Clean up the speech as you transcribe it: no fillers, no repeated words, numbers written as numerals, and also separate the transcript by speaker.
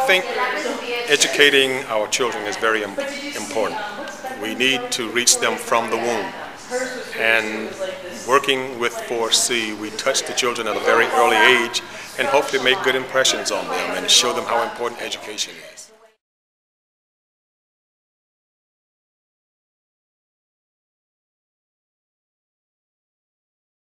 Speaker 1: think educating our children is very important. We need to reach them from the womb. And working with 4C, we touch the children at a very early age and hopefully make good impressions on them and show them how important education is.